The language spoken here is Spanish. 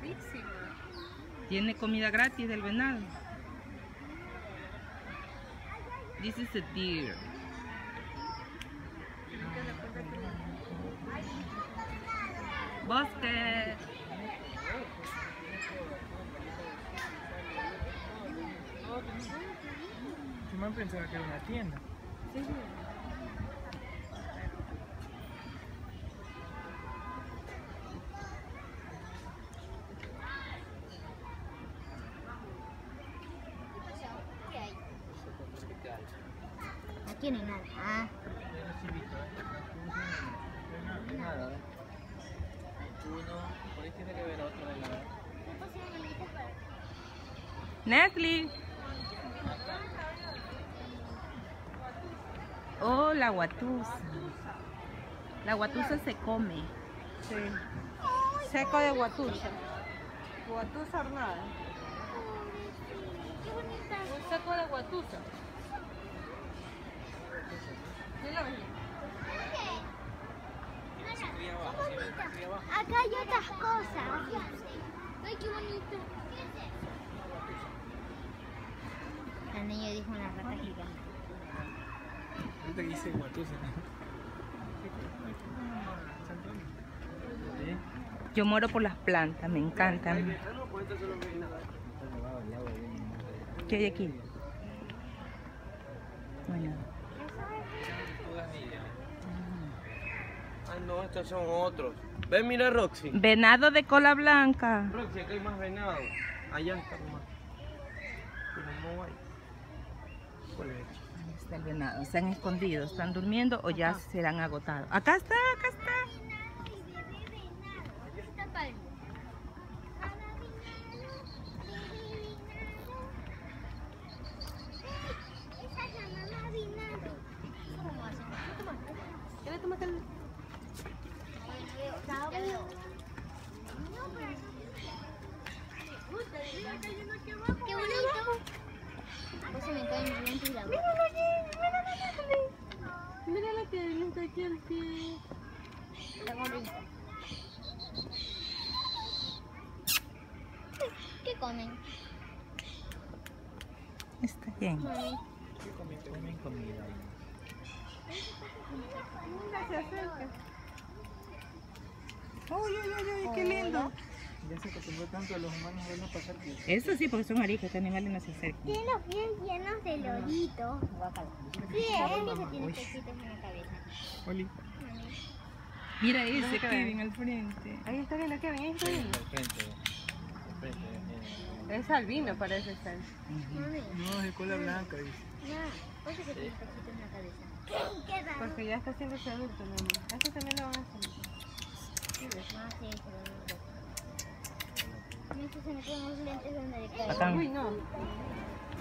grandísima. Tiene comida gratis del venado. This is a deer. Bosque. Yo me pensaba que era una tienda. Sí. Aquí no hay nada. Ah, Nada. Uno, por ahí tiene que haber otro de la... Netflix. Oh, la guatusa. La guatusa se come. Sí. Seco de guatusa. Guatusa hornada. qué bonita. Un seco de guatusa. ¿Sí lo ves? Acá hay otras cosas. Ay, qué bonito. El niño dijo una rata gigante. Ahorita que dice guatusa. Yo muero por las plantas, me encantan. ¿Qué hay aquí? Bueno. Ah, no, estos son otros. Ven, mira, Roxy. Venado de cola blanca. Roxy, acá hay más venado. Allá está más. Pero no hay. Ahí está el venado. Se han escondido, están durmiendo o ya serán agotados. Acá está, acá está. ¡Qué bonito! Pues se me caen los dientes y la boca. Mira la que viene aquí al pie. Está bonito. ¿Qué comen? Está bien. Mami. Comen comida. Mira, se acerca. Uy, uy, uy, uy, qué lindo. Ya se acostumbró tanto a los humanos a vernos pasar que... Eso sí, porque son ariscos, estos animales no se acercan. Tiene los pies llenos de loritos. Sí, es que tiene pesitos en la cabeza. Oli. Mira ese Kevin al frente. Ahí está viendo Kevin, ahí está viendo. Al frente. Al frente. Es albino, parece ser. Mami, No, es de cola blanca, dice. ya. ¿Por qué se tiene pesitos en la cabeza? Qué raro. Porque ya está haciéndose adulto, mi amor. Eso también lo van a hacer. Sí, se ve. Mira, se me ponen los lentes donde le caen. Acá. Uy, no.